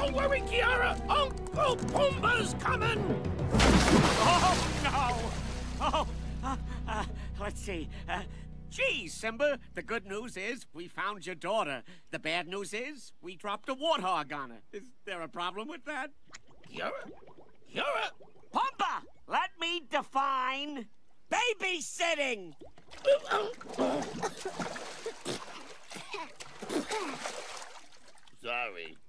Don't worry, Kiara. Uncle Pumbaa's coming. Oh, no! Oh, let's see. Geez, Simba, the good news is we found your daughter. The bad news is we dropped a warthog on her. Is there a problem with that? Kiara? Kiara? Pumbaa, let me define babysitting. Sorry.